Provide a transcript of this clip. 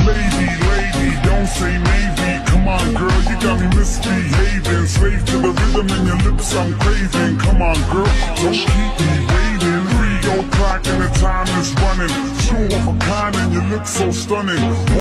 Lady, don't say maybe. Come on, girl, you got me misbehaving. Slave to the rhythm in your lips, I'm craving. Come on, girl, don't keep me waiting. 3 o'clock and the time is running. True of a kind and you look so stunning.